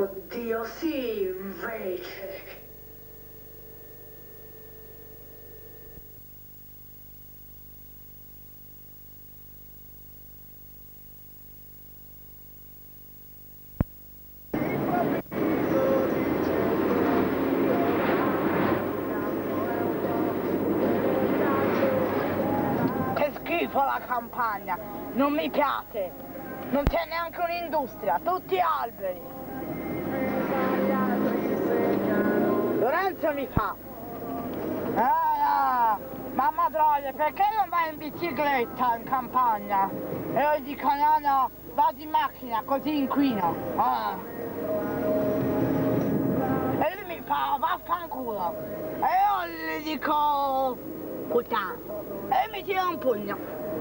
Oddio, sì, invece. Che schifo la campagna, non mi piace, non c'è neanche un'industria, tutti alberi. Lorenzo mi fa, mamma droga, perché non vai in bicicletta in campagna? E io dico no, no, vado in macchina così inquino. E lui mi fa vaffanculo. E io gli dico puttana. E mi tira un pugno.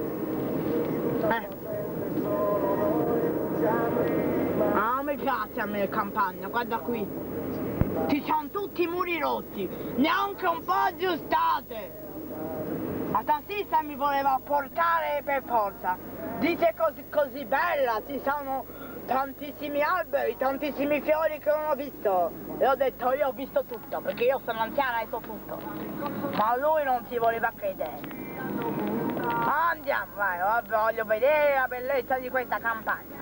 Non mi piace a me campagna, guarda qui. Ci sono tutti i muri rotti, neanche un po' aggiustate. La tassista mi voleva portare per forza. Dice così bella, ci sono tantissimi alberi, tantissimi fiori che non ho visto. E ho detto io ho visto tutto, perché io sono anziana e so tutto. Ma lui non ci voleva credere. Andiamo, vai, voglio vedere la bellezza di questa campagna.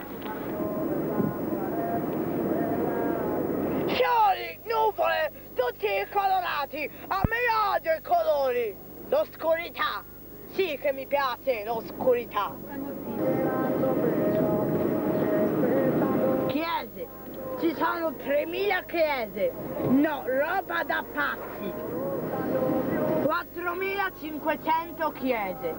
Fiori, nuvole, tutti colorati, a me odio i colori, l'oscurità, sì che mi piace l'oscurità. Chiese, ci sono 3000 chiese, no, roba da pazzi, 4500 chiese.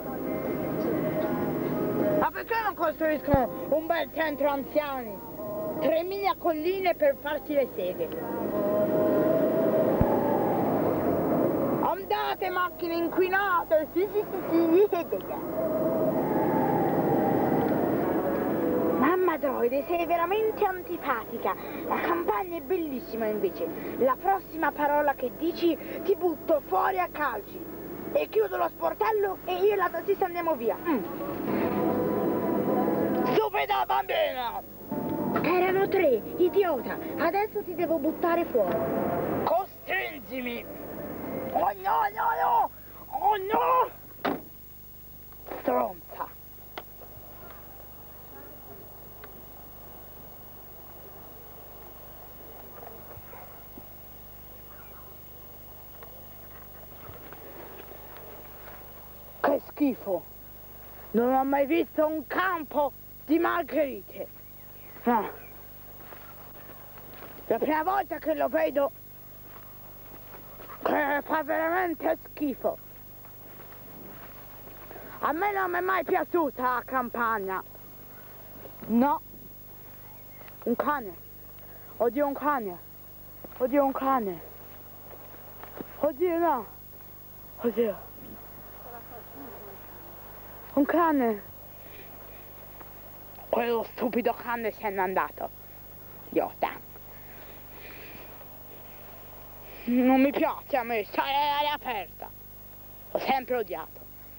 Ma perché non costruiscono un bel centro anziani? 3000 colline per farsi le seghe. Andate macchine inquinate, sì. Mamma droide, sei veramente antipatica. La campagna è bellissima invece. La prossima parola che dici ti butto fuori a calci. E chiudo lo sportello e io e la tassista andiamo via. Stupida bambina! Erano 3, idiota! Adesso ti devo buttare fuori. Costringimi! Oh no! Oh no! Stronza! Che schifo! Non ho mai visto un campo di margherite! No. La prima volta che lo vedo che fa veramente schifo. A me non mi è mai piaciuta la campagna. No. Un cane. Oddio un cane. Oddio un cane. Oddio no. Oddio. Un cane. Quello stupido cane se n'è andato. Idiota. Non mi piace a me stare all'aria aperta. Ho sempre odiato.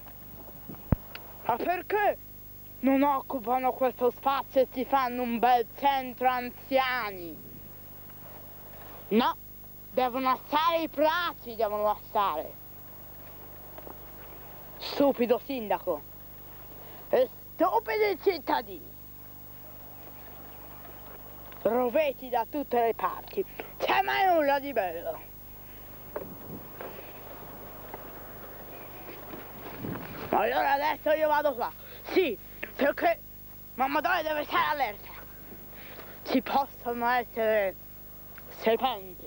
Ma perché non occupano questo spazio e si fanno un bel centro anziani? No, devono stare i prati, devono stare. Stupido sindaco. E stupidi cittadini. Roveti da tutte le parti, c'è mai nulla di bello. Allora adesso io vado qua, sì, perché mamma deve stare allerta. Ci possono essere serpenti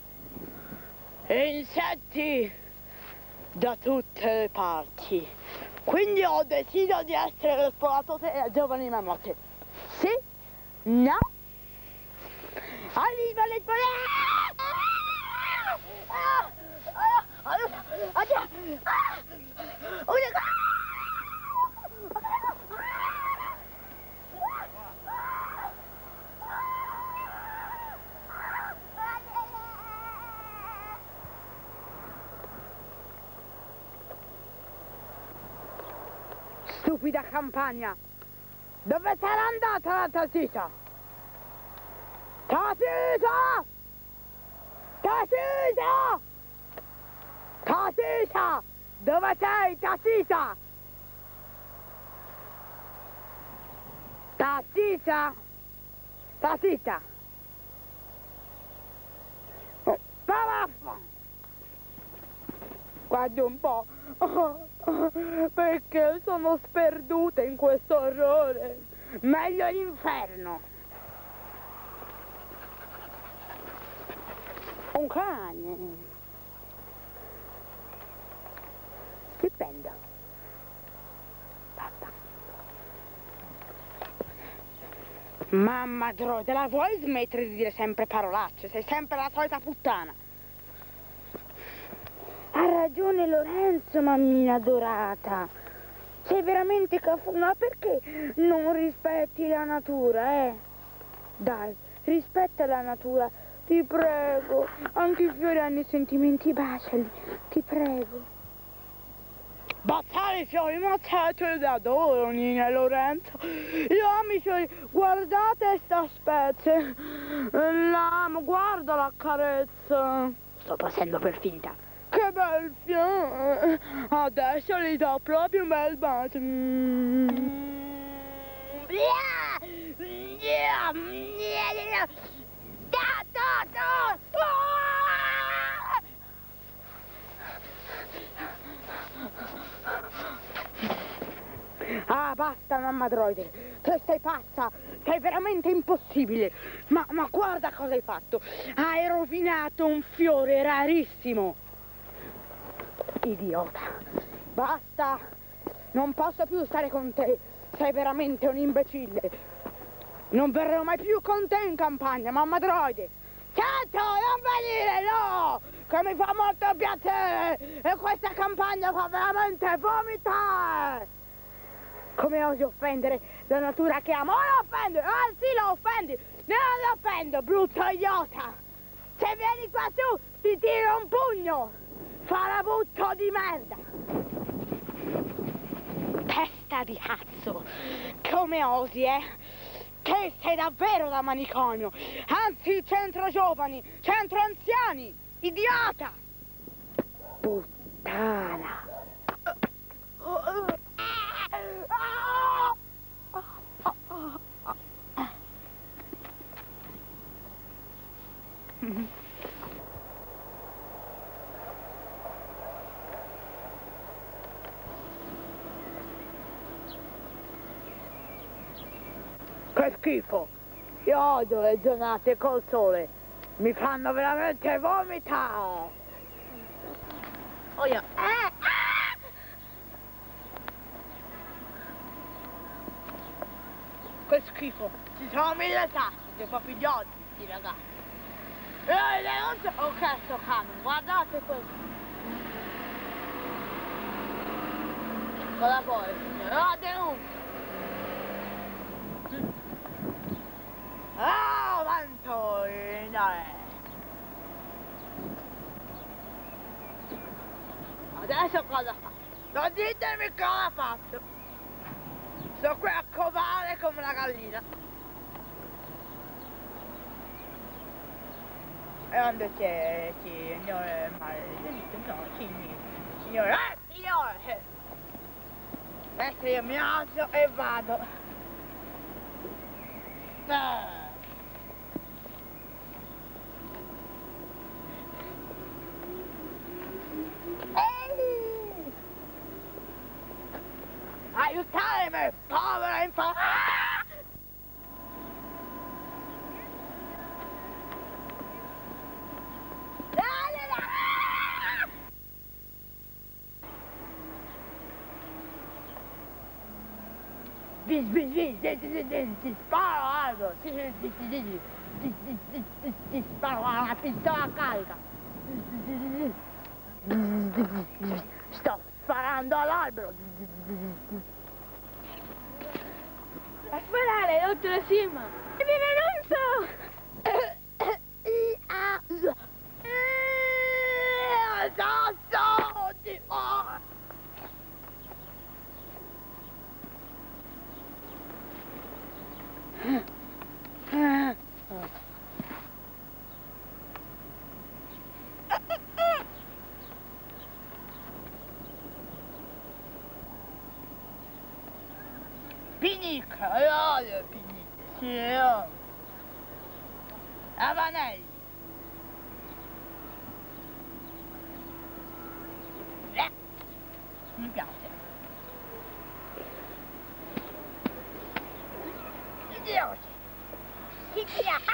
e insetti da tutte le parti. Quindi ho deciso di essere l'esploratore della giovane mammotte. Sì? No? Arriva Stupida campagna! Dove sarà andata la tassista? Tasisa! Tasisa! Tasisa! Dove sei, Tasisa? Tasisa? Tasisa? Oh, guardi un po', perché sono sperduta in questo orrore. Meglio l'inferno. Un cane. Stupendo. Basta. Mamma Droide, la vuoi smettere di dire sempre parolacce? Sei sempre la solita puttana. Ha ragione Lorenzo, mammina adorata. Sei veramente cafona, perché non rispetti la natura, eh? Dai, rispetta la natura, ti prego. Anche i fiori hanno i sentimenti, baciali, ti prego. Baciare i fiori, ma certo li adoro, Nina e Lorenzo. Io amo i fiori, guardate sta specie. L'amo, guarda la carezza. Sto passando per finta. Che bel fiore! Adesso gli do proprio un bel bacio. Ah, basta, mamma Droide, che sei pazza, sei veramente impossibile. Ma guarda cosa hai fatto, hai rovinato un fiore rarissimo. Idiota, basta, non posso più stare con te, sei veramente un imbecille. Non verrò mai più con te in campagna, mamma Droide. Certo, non venire, no, che mi fa molto piacere e questa campagna fa veramente vomitare. Come osi offendere la natura che amo? La offendo, sì la offendi, non la offendo, brutto idiota. Se vieni qua su ti tiro un pugno. Farabutto di merda! Testa di cazzo! Come osi, eh? Te sei davvero da manicomio! Anzi, centro giovani, centro anziani! Idiota! Puttana! Che schifo! Io odio le giornate col sole! Mi fanno veramente vomitare! Oh yeah. Che schifo! Ci sono 1000 tassi, che proprio idioti, sti ragazzi! Non so... Ok, sto camion, guardate questo! Cosa vuoi, signore? La denuncia! Avanto, dai! Adesso cosa fa? Non ditemi cosa ha fatto! Sto qui a covare come una gallina! E quando c'è, signore maledetto, no, signore, signore! Adesso io mi alzo e vado! Aiutatemi, povera infame! Ti sparo albero, ti sparo una pistola carica. Sto sparando all'albero. A sparare, dottore Sima! Mi renuncio! Allora, sì, io. Avanelli. Mi piace. Mi piace. Mi piace.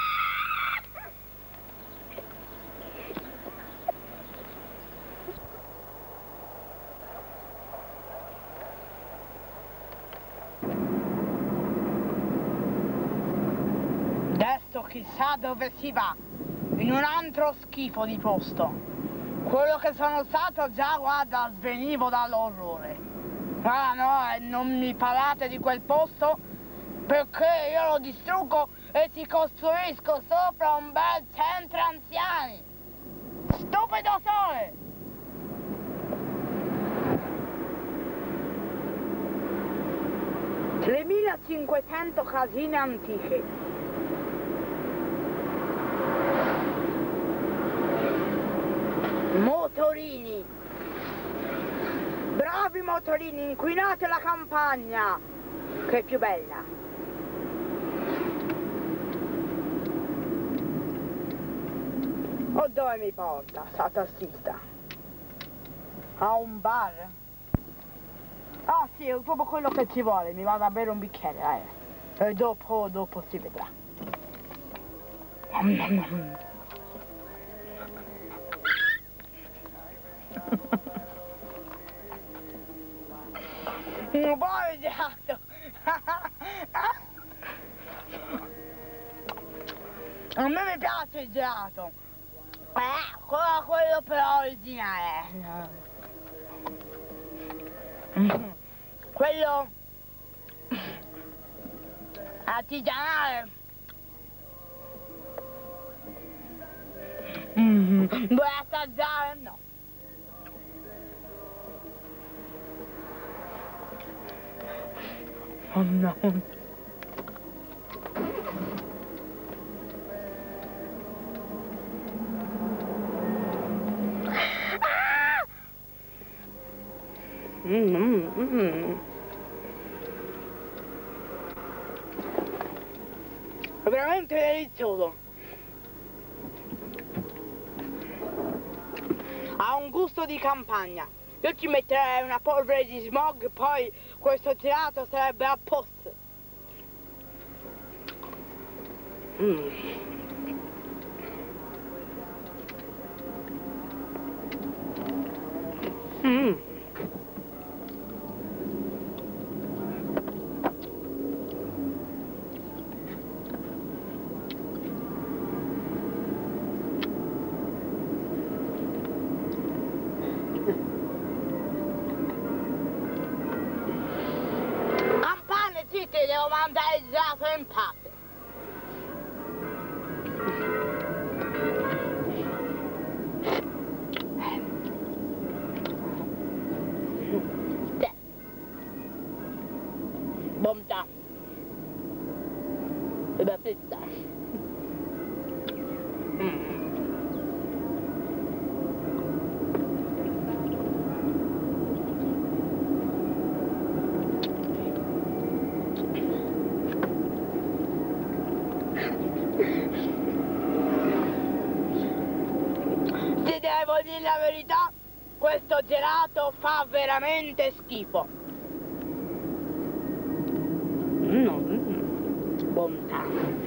Adesso chissà dove si va, in un altro schifo di posto. Quello che sono stato già, guarda, svenivo dall'orrore. Ma no, non mi parlate di quel posto perché io lo distruggo e ti costruisco sopra un bel centro anziani. Stupido sole! 3.500 casine antiche. Motorini. Bravi motorini, inquinate la campagna, che è più bella. O dove mi porta, sta tassista? A un bar? Ah sì, è proprio quello che ci vuole, mi vado a bere un bicchiere, e dopo si vedrà. Un po' gelato. A me mi piace il gelato. Quello però originale. Quello artigianale. Vuoi assaggiare? No. Oh no. È veramente delizioso. Ha un gusto di campagna. Io ci metterei una polvere di smog, poi questo gelato sarebbe a posto. Ti devo mandare il gelato in pace. Bontà. E da fritta. Devo dire la verità, questo gelato fa veramente schifo. Bontà.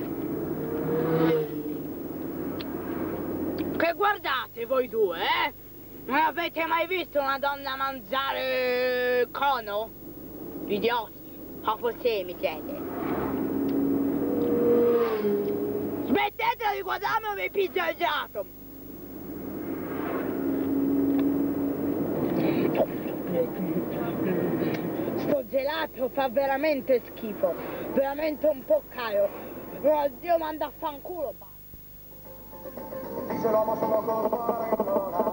Che guardate voi due, eh? Non avete mai visto una donna mangiare cono? Idioti, mi siete. Smettetela di guardarmi o vi pizzo il gelato. Sto gelato fa veramente schifo, veramente un po' caro. Dio manda a fanculo. Dice l'uomo sono colpare in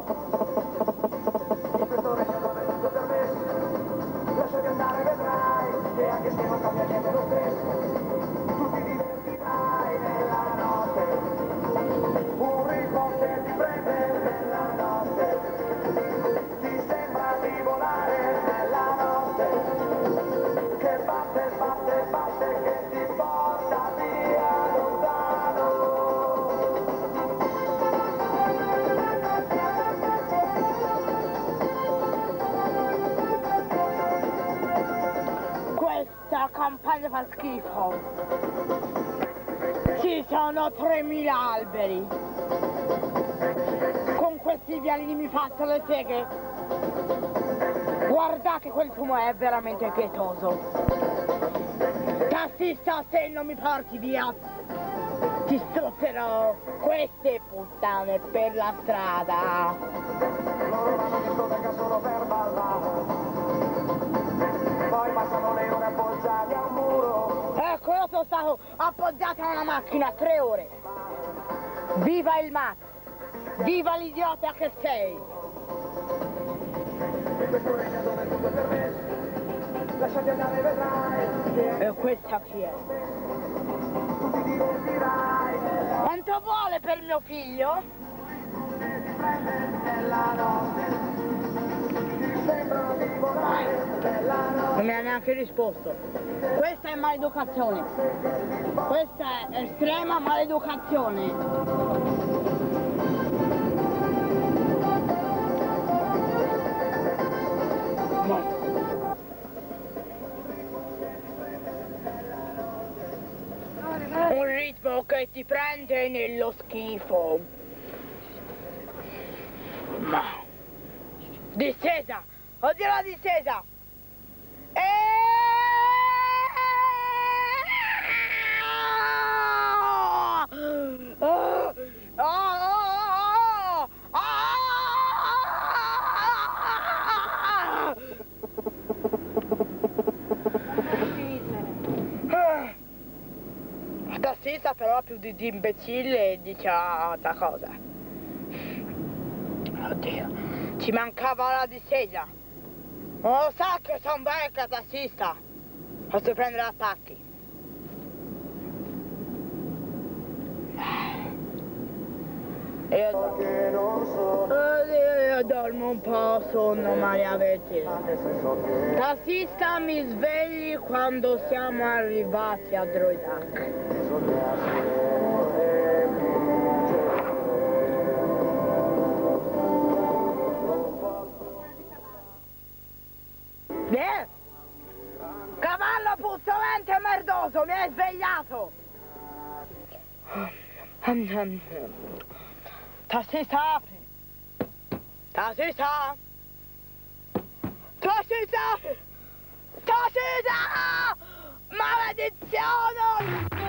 questo regno dove tutto per me. Lasciati andare, vedrai, che anche se non cambia niente lo stesso, tu ti divertirai nella notte. Un ritmo che ti prende nella notte, ti sembra di volare nella notte, che batte, batte, batte. voglio far schifo. Ci sono 3000 alberi. Con questi vialini mi faccio le seghe. Guardate, quel fumo è veramente pietoso. Tassista, se non mi porti via, ti strozerò queste puttane per la strada. Loro vanno in discoteca solo per ballare, poi passano le ore appoggiati a un muro. Ecco, io sono stato appoggiato a una macchina 3 ore. Viva il matto! Viva l'idiota che sei! In questo regno dove tutto è permesso, lasciati andare vedrai. E questa chi è? Tu ti divertirai Quanto vuole per mio figlio? nella notte, ti sembrano di volare nella notte. Non mi ha neanche risposto. Questa è maleducazione. Questa è estrema maleducazione. Un ritmo che ti prende nello schifo. Ma distesa! Oddio la distesa! Tassista però più di imbecille dice altra cosa. Oddio, ci mancava la distesa. Non lo sa che sono vecchia, tassista. Posso prendere attacchi. Che non so, Io dormo un po', sonno male avete. anche se so che Tassista, mi svegli quando siamo arrivati a Droidac. Cavallo puzzolente e merdoso, mi hai svegliato! Tassista, apri! Tassista! Tassista! Tassista! Maledizione!